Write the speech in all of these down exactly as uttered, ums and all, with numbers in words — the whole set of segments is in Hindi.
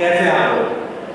कैसे आप हो?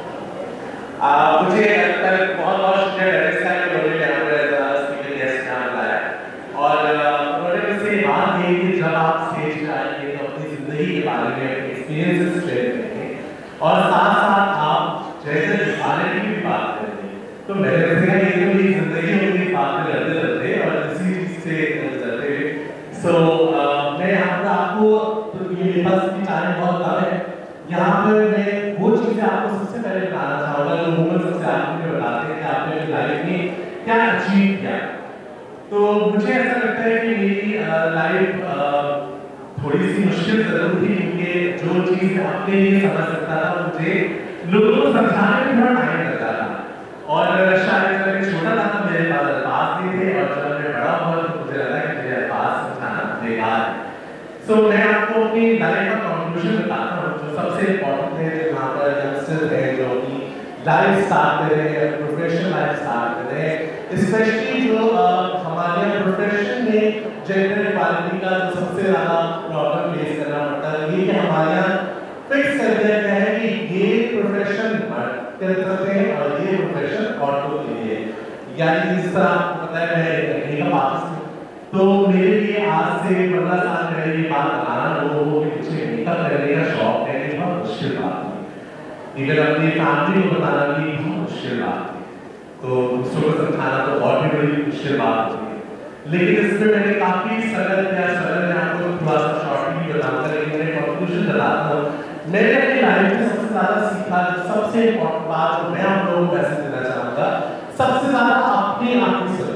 आ, मुझे लगता है बहुत बहुत शुक्रिया डेरेक्स साहब ने मुझे यहाँ पर स्पीकर गेस्ट यहाँ बुलाया और उन्होंने मुझसे ये बात कही कि जब आप स्टेज पे आएंगे तो अपनी जिंदगी के बारे में अपने एक्सपीरियंसेस शेयर करेंगे और साथ साथ आप जैसे रियलिटी की बात करेंगे। तो मैंने सोचा ये तो मेरी जिंदगी में मेरी बातें करते रहते और इसी चीज से चलते हुए सो मैं यहाँ पर आपको तो ये मेरे पास भी टाइम बहुत कम है। यहाँ पर मैं वो चीजें आपको सबसे पहले बताना चाहूँगा जो मोमेंट सबसे आपको बताते हैं कि आपने अपनी लाइफ में क्या अचीव किया। तो मुझे ऐसा लगता है कि मेरी लाइफ थोड़ी सी मुश्किल जरूर थी क्योंकि जो चीज़ अपने लिए समझ सकता था मुझे लोगों को समझाने में थोड़ा टाइम लगता था और शायद जब मैं छोटा था तो मेरे पास अल्फाज नहीं थे और जब मैं बड़ा हुआ तो मुझे लगा कि मुझे अल्फाज समझाना बेकार है। सो so, मैं आपको अपनी लाइफ का कंक्लूजन बताता हूँ जो सबसे इम्पोर्टेंट है जहाँ पर यंगस्टर है जो अपनी लाइफ स्टार्ट कर रहे हैं प्रोफेशनल लाइफ स्टार्ट कर रहे हैं स्पेशली जो हमारे यहाँ प्रोफेशन में जेंडर इक्वालिटी का जो सबसे ज़्यादा प्रॉब्लम फेस करना पड़ता है ये कि हमारे यहाँ फिक्स कर दिया गया है कि ये प्रोफेशन मर्द कर सकते हैं और ये प्रोफेशन औरतों के लिए यानी जिस तरह आपको पता है मैं टेक्निकल आर्टिस्ट हूँ तो मेरे लिए आज से पंद्रह साल पहले ये बात बताना लोगों के पीछे मेकअप करने का शौक है ये बहुत मुश्किल बात थी इधर अपनी फैमिली को बताना भी बहुत मुश्किल बात थी तो दूसरों को समझाना तो और भी बड़ी मुश्किल बात होती है लेकिन इसमें मैंने काफ़ी स्ट्रगल किया स्ट्रगल में आपको थोड़ा सा शॉर्टली बताऊंगा लेकिन मैंने कंक्लूजन बताता हूँ मैंने अपनी लाइफ में सबसे ज़्यादा सीखा सबसे इम्पोर्टेंट बात जो मैं आप लोगों को मैसेज देना चाहूँगा सबसे ज़्यादा अपनी आंखें सुने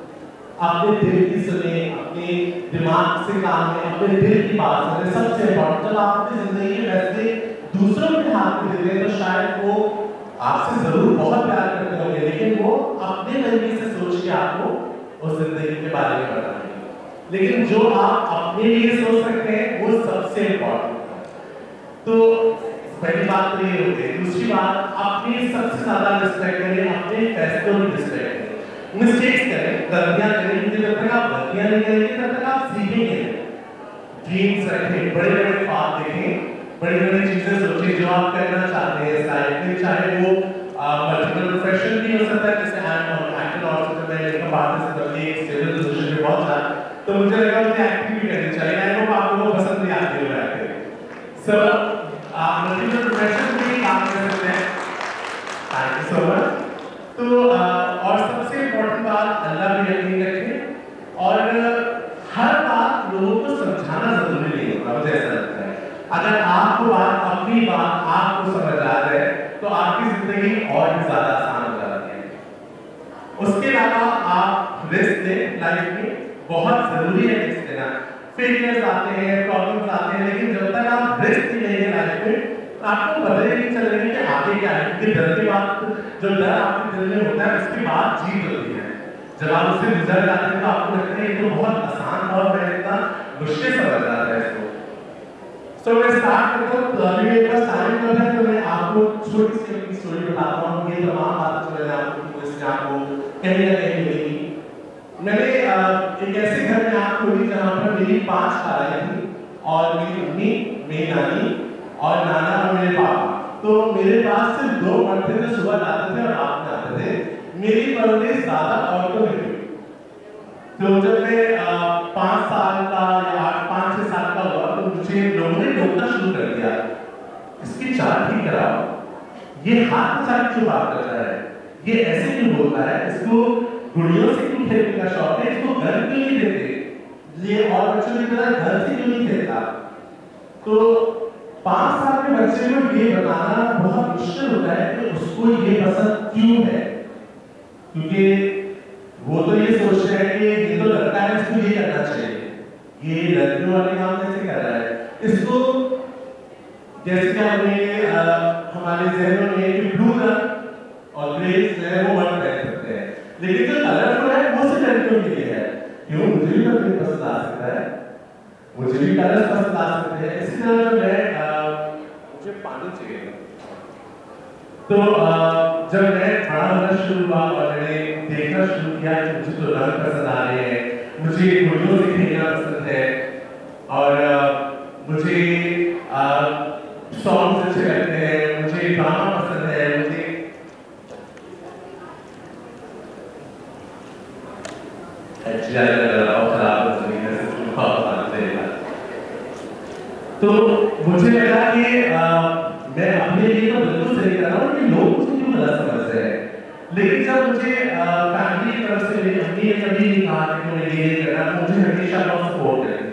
अपने दिल की सुने अपने दिमाग से काम लें अपने दिल की बात सुने सबसे इम्पोर्टेंट जब आप अपनी जिंदगी में वैसे दूसरों के हाथ में देते हैं तो शायद वो आपसे जरूर बहुत प्यार करते होंगे लेकिन वो अपने तरीके से सोच के आपको उस जिंदगी के बारे में बताएंगे लेकिन जो आप अपने लिए सोच सकते हैं वो सबसे इम्पोर्टेंट है। तो पहली बात तो ये होती है दूसरी बात अपनी सबसे ज्यादा रिस्पेक्ट करें अपने फैसलों की रिस्पेक्ट करें मिस्टेक्स करें गलतियां करें क्योंकि जब तक आप गलतियां नहीं करेंगे तब तक आप सीखेंगे ड्रीम्स रखें बड़े बड़े ख्वाब देखें बड़ी बड़ी चीजें सोचें जो आप करना चाहते हैं इस लाइफ में चाहे वो मल्टीपल प्रोफेशन भी हो सकता है जैसे आई एम एक्टर और जब मैं मेकअप आर्टिस्ट बन एक स्टेबल पोजीशन पे पहुंच गया तो मुझे लगा मुझे एक्टिंग भी करनी चाहिए आई होप आप लोगों को पसंद भी आती हो एक्टिंग सो आप मल्टीपल प्रोफेशन में भी काम कर सकते हैं थैंक यू सो मच तो और सबसे इम्पोर्टेंट बात अल्लाह पे यकीन रखें और हर बात लोगों को समझाना जरूरी नहीं होता मुझे ऐसा लगता है अगर आपको बात अपनी बात आपको समझ आ जाए तो आपकी जिंदगी और भी ज्यादा आसान हो जाती है उसके अलावा आप रिस्क लें लाइफ में बहुत जरूरी है रिस्क लेना फेलियर्स आते हैं प्रॉब्लम्स आते हैं लेकिन जब तक आप रिस्क नहीं लेंगे लाइफ में आपको पता ही नहीं चलेगा कि आगे क्या है क्योंकि डर की बात जो डर आपके दिल में होता है उसकी बात जीत होती है जब आप उससे गुजर जाते हैं तो आपको लगता है ये तो बहुत आसान और मैं इतना मुश्किल समझ जाता है इसको तो मैं स्टार्ट करता हूँ तो अभी मेरे पास टाइम कम है तो मैं आपको छोटी सी अपनी स्टोरी बताता हूँ ये तमाम बातें जो मैंने आपको इसमें आपको कहीं ना कहीं मिलेगी मैंने एक ऐसे घर में आँख खोली जहाँ पर मेरी पांच खालाएं थी और मेरी मम्मी मेरी नानी और नाना और मेरे पापा तो मेरे पास सिर्फ दो मर्द थे जो सुबह जाते थे और रात में आते थे मेरी परवरिश ज्यादा औरतों में हुई तो जब मैं पाँच साल का या आठ पाँच छः साल का हुआ तो मुझे लोगों ने टोकना शुरू कर दिया इसकी चाल ठीक कराओ ये हाथ में चाल क्यों बात कर रहा है ये ऐसे क्यों बोल रहा है इसको गुड़ियों से क्यों खेलने का शौक है इसको घर क्यों नहीं देते ये और बच्चों की तरह घर से क्यों नहीं खेलता तो पाँच साल के बच्चे को ये बताना बहुत मुश्किल होता है कि उसको ये पसंद क्यों है क्योंकि वो तो ये सोच रहे हैं कि ये तो लड़का है इसको ये करना चाहिए ये लड़कियों वाले काम कैसे कर रहा है इसको जैसे कि हमने हमारे जहनों में कि ब्लू रंग और ग्रे जो है वो वर्ड पहन सकते हैं लेकिन जो कलरफुल है वो सिर्फ लड़कियों के लिए है क्यों मुझे भी कलर पसंद आ सकता है मुझे भी कलर्स पसंद आ सकते हैं इसी तरह जो मैं मुझे पानी चाहिए तो जब मैं बड़ा होना शुरू हुआ और मैंने देखना शुरू किया कि मुझे तो रंग पसंद आ रहे हैं मुझे गुड़ियों से खेलना पसंद है और मुझे सॉन्ग्स अच्छे लगते हैं मुझे और खराब हो तरीके से बहुत आते हैं। तो मुझे लगा कि मैं अपने लिए तो बिल्कुल सही कर रहा हूँ कि लोग मुझे क्यों गलत समझ रहे हैं, लेकिन जब मुझे फैमिली की तरफ से मेरी अम्मी ने कभी नहीं कहा कि तुम्हें ये करना, मुझे हमेशा बहुत सपोर्ट करें।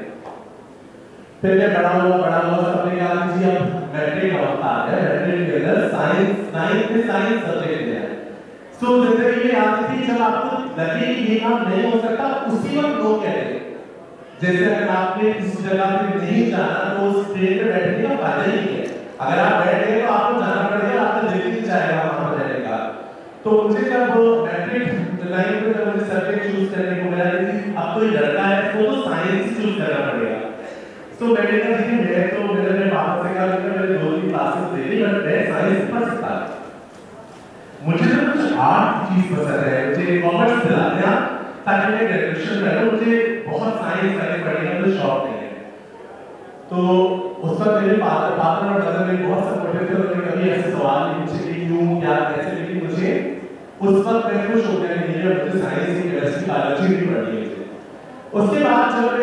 फिर मैं बड़ा हुआ बड़ा हुआ सबने कहा कि जी अब मैट्रिक का वक्त आ गया, मैट्रिक के अंदर साइंस नाइन्थ में साइंस सब्जेक्ट लिया। सो जिंदगी में आती थी जब आपको लगे कि ये काम नहीं हो सकता, उसी वक्त लोग कहते हैं। जैसे अगर आपने किसी जगह पे नहीं जाना तो उस ट्रेन पे बैठने का फायदा ही नहीं है। अगर आप बैठ गए तो आपको जाना पड़ेगा, आपको दिल नहीं चाहेगा वहां पर रहने का। तो मुझे जब मैट्रिक लाइन में जब मुझे सब्जेक्ट चूज करने को मिला कि अब कोई लड़का है तो तो साइंस चूज करना पड़ेगा। तो मैंने कहा कि मैं तो मैंने मेरे पापा से कहा कि मैंने दो तीन क्लासेस दे ली बट मैं साइंस पढ़ सकता। मुझे तो कुछ आर्ट चीज पसंद है, मुझे कॉमर्स दिला दिया ताकि मैं ग्रेजुएशन में मुझे बहुत साइंस करने पड़ेगा, मुझे शौक नहीं है। तो उस वक्त मेरे फादर फादर और मदर मेरे बहुत सपोर्टिव थे, उन्होंने कभी ऐसे सवाल नहीं पूछे कि क्यों क्या कैसे, लेकिन मुझे उस वक्त मैं खुश हो गया कि मुझे साइंस की केमिस्ट्री बायोलॉजी भी पढ़नी है। उसके बाद जब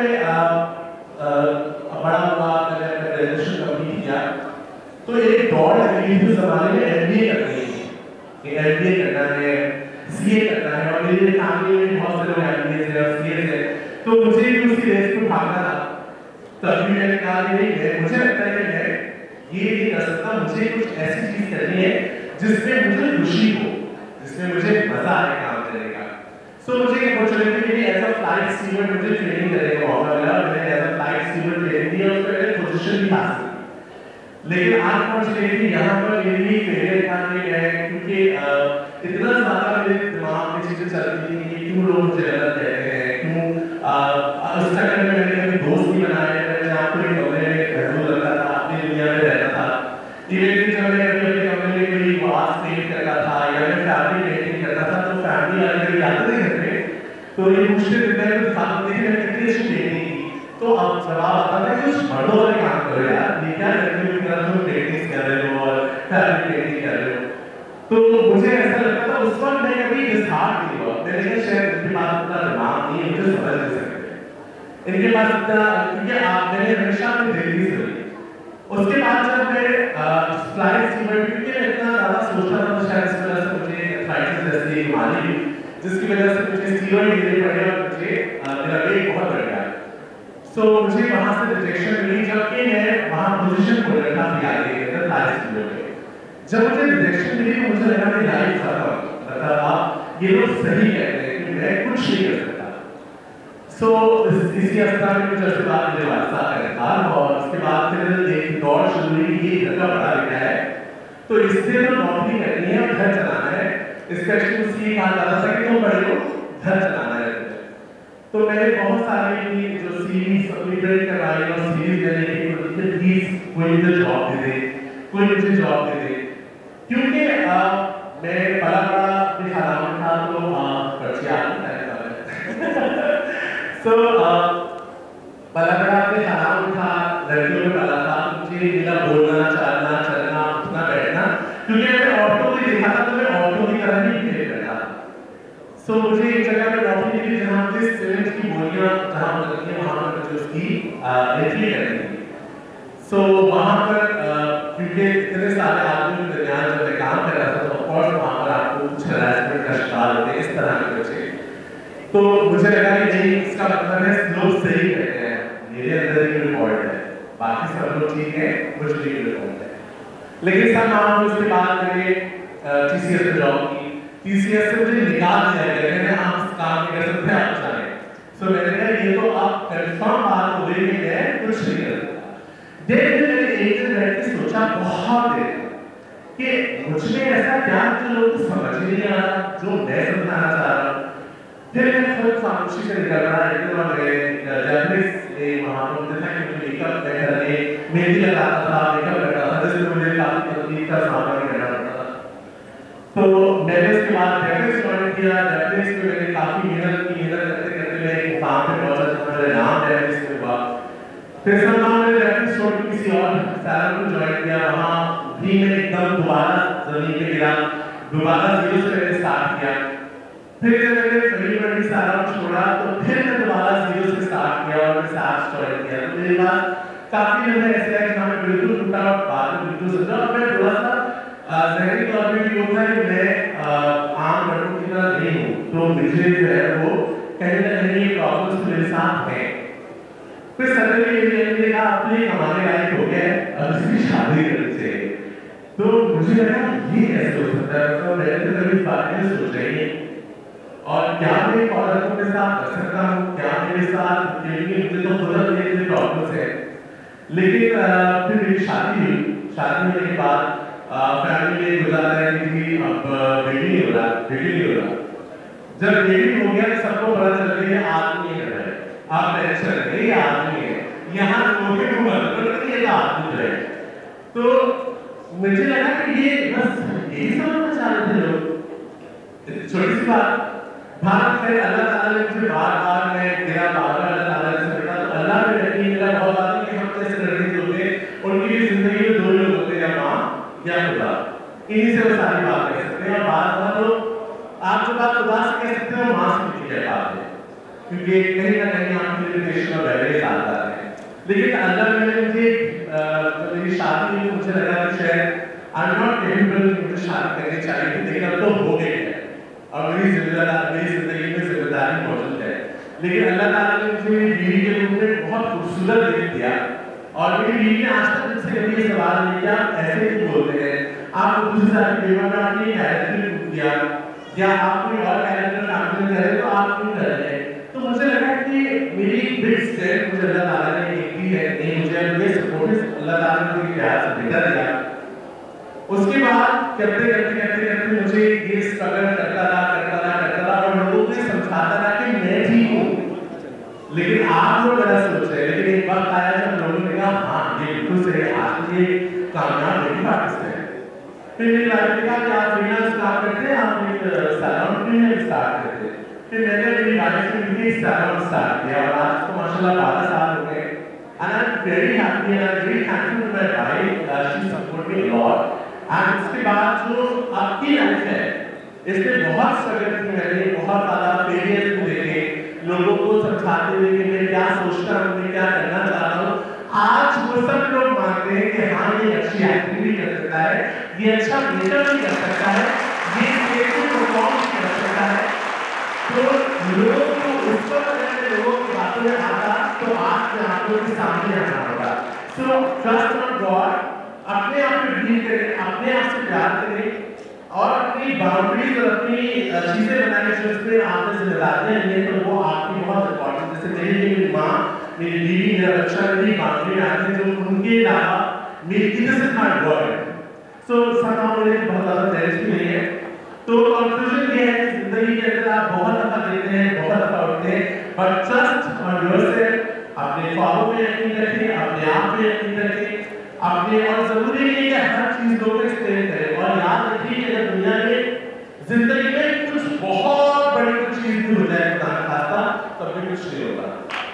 मैं बड़ा हुआ, मैंने अपना ग्रेजुएशन कंप्लीट किया तो एक दौड़ लगी थी उस जमाने में एमबीए करनी थी कि एमबीए करना है, सीए करना है, और मेरी फैमिली में बहुत से लोग एमबीए से और सीए से, तो मुझे भी उसी रेस में भागना था। तभी मैंने कहा कि नहीं, मुझे लगता है कि मैं ये नहीं कर सकता, मुझे कुछ ऐसी चीज करनी है जिसमें मुझे खुशी हो, जिसमें मुझे मजा आए काम करने का। सो so, मुझे अपॉर्चुनिटी मिली एज अ फ्लाइट स्टीवर्ड, मुझे ट्रेनिंग करने का मौका मिला, मैंने as a flight steward training दी और उसमें मैंने पोजीशन भी हासिल की। लेकिन अनफॉर्चुनेटली यहाँ पर मेरी फेलियर था कि मैं, क्योंकि इतना ज़्यादा मेरे दिमाग में चीज़ें चल रही थी कि क्यों लोग मुझे गलत कहते हैं, क्यों उस चक्कर में मैंने अपने दोस्त भी बनाए, मैंने आपको एक कमरे में महसूस रखा था, अपनी दुनिया में रहता था। इवेंटली जब मैं अपने कमरे में कोई वास पेंट करता था या मैं फैमिली पेंटिंग करता था तो फैमिली वाले मेरे आते थे घर पे, तो ये पूछते थे मैं कुछ बात होती थी मैंने कितनी अच्छी पेंटिंग की, तो अब जवाब आता था कि कुछ बड़ों वाले काम करो यार, ये क्या करते हो, इतना तुम पेंटिंग कर रहे हो और फैमिली पेंटिंग कर रहे हो। तो मुझे ऐसा लगता था उस वक्त मैं कभी इजहार नहीं हुआ, मैंने कहा शायद इनके पास इतना दिमाग नहीं है, मुझे समझ नहीं सकते इनके पास इतना, क्योंकि आप मैंने हमेशा अपनी दिल्ली से हुई। उसके बाद जब मैं फ्लाइट स्टीवर्ड, क्योंकि मैं इतना ज़्यादा सोचता था तो शायद इस वजह से मुझे फ्लाइट जैसी एक बीमारी हुई जिसकी वजह से मुझे स्टीवर्ड लेने पड़े और मुझे मेरा वेट बहुत बढ़ गया। सो so, मुझे वहाँ से रिजेक्शन मिली, जबकि मैं वहाँ पोजीशन खोल रखा था फ्लाइट के अंदर फ्लाइट स्टीवर्ड में। जब मुझे रिजेक्शन मिली तो मुझे लगा मेरी लाइफ खत्म, मतलब ये लोग सही कहते हैं कि मैं कुछ नहीं कर सकता। सो so, इसी अवस्था में कुछ अर्से बाद मुझे वापस आकर था और उसके बाद फिर एक दौड़ शुरू हुई कि ये घर का पढ़ा लिखा है तो इससे तो नौकरी करनी है और घर चलाना है, स्पेशली उसकी कहा जाता था कि तुम बड़े हो घर चलाना है। तो मैंने बहुत सारी जो सीरीज अपनी ट्रेन करवाई और सीरीज मैंने की, मुझे प्लीज कोई मुझे जॉब दे दे, कोई मुझे जॉब दे दे, क्योंकि मैं बड़ा बड़ा दिखाना था तो पर्ची आती है सो बड़ा बड़ा दिखाना था, लड़कियों में बड़ा था, मुझे मिला बोलना चलना चलना उठना बैठना, क्योंकि मैं ऑटो में देखा था तो मैं ऑटो की तरह ही बिहेव करता था। सो so, मुझे एक जगह पे नौकरी मिली जहाँ मुझे स्टूडेंट्स की बोलियाँ जहाँ लगती है वहाँ पर मुझे उसकी एंट्री करनी थी। सो वहाँ पर क्योंकि इतने सारे आदमियों के दरमियान जब मैं काम कर रहा था तो ऑफकोर्स वहाँ पर आपको कुछ हरासमेंट का शिकार होते हैं, इस तरह के बच्चे। तो मुझे लगा कि नहीं, इसका मतलब है लोग सही कहते हैं, मेरे अंदर ही रिकॉर्ड है, बाकी सब लोग ठीक है, मुझ में ही रिकॉर्ड है। लेकिन सब मामलों उसके बाद मैंने टीसीएस में जॉब की, टीसीएस से मुझे निकाल दिया गया, मैंने आप इस काम नहीं कर सकते, आप जाए। सो मैंने कहा ये तो आप कंफर्म बात हो गई कि मैं कुछ नहीं कर सकता। देर में मैंने एक दिन बैठ के सोचा बहुत देर कि मुझ में ऐसा क्या जो लोग समझ ही नहीं आ रहा, जो मैं समझाना चाह रहा हूँ। फिर मैंने खुद खामोशी से निकल रहा है, एक बार गए जर्नलिस्ट ने वहाँ पर मुझे था कि मुझे मेकअप करने मेहंदी लगाता था, मेकअप करता था, जिसमें मुझे काफी तकलीफ का सामना करना पड़ता था। तो मैंने उसके बाद जर्नलिस्ट ज्वाइन किया, जर्नलिस्ट में मैंने काफी मेहनत की, मेहनत करते करते मैं एक मुकाम पे पहुंचा जहाँ मेरा नाम जर्नलिस्ट में हुआ। फिर सब नाम मैंने जर्नलिस्ट छोड़ के किसी और सैलून को ज्वाइन किया, वहाँ भी मैं एकदम दोबारा जमीन पे गिरा, दोबारा जीरो से मैंने स्टार्ट किया। फिर जब मैंने पहली बड़ी सारा छोड़ा तो फिर मैं दोबारा जीरो से स्टार्ट किया और मैं साथ ज्वाइन किया। तो मेरे पास काफी लोग ऐसे हैं कि हमें बिल्कुल टूटा और बात बिल्कुल समझा और मैं थोड़ा सा ज़हनी तौर पे भी होता है कि मैं आम लड़कों की तरह नहीं हूँ, तो मुझे जो है वो कहीं ना कहीं ये प्रॉब्लम्स मेरे साथ हैं। फिर सडनली मैंने कहा अपने हमारे लायक हो गया है, अब इसकी शादी करनी चाहिए। तो मुझे लगा ये कैसे हो सकता है, तो मैंने तो कभी इस बारे में सोचा ही नहीं और क्या मैं एक औरत के साथ कर सकता हूँ, क्या मेरे साथ, क्योंकि मुझे तो खुद मेरे प्रॉब्लम्स है। लेकिन फिर मेरी शादी हुई, शादी होने के बाद फैमिली में गुजारा है कि अब बेटी नहीं हो रहा, बेटी नहीं हो रहा। जब बेटी हो गया तो सबको पता चल गया ये आदमी है, आप टेंशन नहीं, ये आदमी है, यहाँ लोगों को मतलब ये आदमी है। तो मुझे लगा कि ये बस यही समझना चाह रहे थे लोग। छोटी सी बात, भारत में अल्लाह ताला ने मुझे बार बार मैं मेरा बार बार अल्लाह ताला से बेटा तो अल्लाह में यकीन मेरा बहुत आदमी कि हम कैसे लड़के होते उनकी भी जिंदगी में दो लोग होते हैं, माँ या खुदा, इन्हीं से वो सारी बात कह सकते हैं। और बात बात तो आप जो बात खुदा से कह सकते हो माँ से भी कह पाते हैं, क्योंकि कहीं ना कहीं आपकी लिमिटेशन और बैरियर्स आ जाते हैं। लेकिन अल्लाह ने मुझे मेरी शादी में मुझे लगा कि शायद आई एम नॉट केपेबल, मुझे शादी करनी चाहिए थी, लेकिन अब तो हो गई है और मेरी जिम्मेदारी मेरी जिंदगी में जिम्मेदारी मौजूद है। लेकिन अल्लाह ताला ने मुझे बीवी के रूप में बहुत खूबसूरत गिफ्ट दिया और मेरी बीवी ने आज तक मुझसे कभी ये सवाल नहीं किया आप ऐसे ही बोलते हैं, आप दूसरी सारी बेवा में आपने कैरेक्टर किया या आप कोई और कैरेक्टर काम कर रहे तो आप क्यों कर रहे हैं। तो मुझे लगा कि मेरी बिग स्ट्रेंथ मुझे अल्लाह ताला ने एक दी है, नहीं मुझे ये सपोर्ट अल्लाह ताला ने मुझे प्यार से बेटा दिया। उसके बाद करते करते करते करते मुझे ये स्ट्रगल करता रहा करता रहा करता रहा और लोगों को समझाता रहा कि मैं ठीक हूँ, लेकिन आप लोग गलत सोच रहे हैं। लेकिन एक वक्त आया जब लोगों ने कहा हाँ ये बिल्कुल सही, आज ये कामयाब नहीं आर्टिस्ट है। फिर मेरी वाइफ ने कहा कि आप फ्रीलांस काम करते हैं, आप एक सैलून भी स्टार्ट करते हैं। फिर मैंने मेरी वाइफ से मिलकर एक सैलून स्टार्ट किया और आज तो माशाल्लाह बारह साल हो गए। And I'm very happy and I'm very thankful to my wife that she supported me a lot. And उसके बाद जो आपकी लाइफ है इसमें बहुत स्ट्रगल की मैंने, बहुत ज़्यादा फेलियर्स को देखे, लोगों को समझाते हुए कि मैं क्या सोचता हूँ, मैं क्या करना चाहता हूँ। आज वो सब लोग मानते हैं कि हाँ ये अच्छी एक्टिंग भी कर सकता है, ये अच्छा मेकअप भी कर सकता है, ये स्टेज पे परफॉर्म भी कर सकता है। तो लोगों को उस वक्त अगर लोगों की बातों में आता तो आज मैं आप लोगों के सामने आना होगा। सो ट्रस्ट ऑन गॉड, अपने आप में बिलीव करें, अपने आप से प्यार करें और अपनी बाउंड्रीज और अपनी चीजें बनाने जो इसमें आपने जिम्मेदारियां ली हैं तो वो आपकी बहुत इंपॉर्टेंट। जैसे मेरी मेरी माँ, मेरी बीवी, मेरा बच्चा मेरी बाउंड्री में आते हैं, जो उनके अलावा मेरी this is my world. So somehow मुझे बहुत ज़्यादा फ्रेंड्स भी नहीं है। तो कंक्लूजन ये है कि जिंदगी के अंदर आप बहुत दफा देते हैं, बहुत दफा उठते हैं, बट ट्रस्ट ऑन योरसेल्फ, अपने ख्वाबों पे यकीन रखें, अपने आप पे यकीन रखें, अपने और जरूरी नहीं है कि हर चीज लोगों को एक्सप्लेन करें। और याद रखिए कि अगर दुनिया में जिंदगी में कुछ बहुत बड़ी कुछ चीज भी हो जाए खुदा ना खास्ता तब भी कुछ नहीं होगा।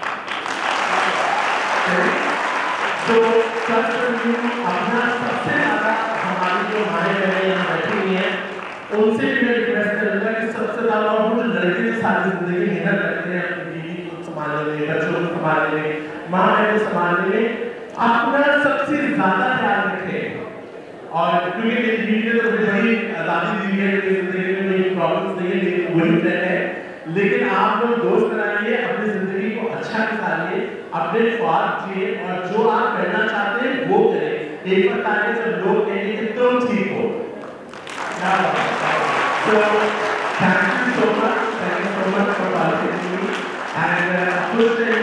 तो ट्रस्ट अपना सबसे ज्यादा हमारी जो हमारे बहनें यहाँ बैठी हुई हैं उनसे भी मैं रिक्वेस्ट करूंगा कि सबसे ज्यादा और वो जो लड़के जो सारी जिंदगी मेहनत करते हैं अपनी बीवी को संभालने में, बच्चों को संभालने में, माँ बहन को संभालने में, अपना सबसे ज्यादा ख्याल रखें। और क्योंकि मेरी बीवी ने तो मुझे बड़ी आजादी दी है, मेरी जिंदगी में कोई प्रॉब्लम्स नहीं है, मेरी वही फ्रेंड है। लेकिन आप लोग दोस्त बनाइए, अपनी जिंदगी को अच्छा निकालिए, अपने ख्वाब जिए और जो आप करना चाहते हैं वो करें। एक बार आगे जब लोग कहेंगे कि तुम ठीक हो। So thank you so much, thank you so much for participating and uh,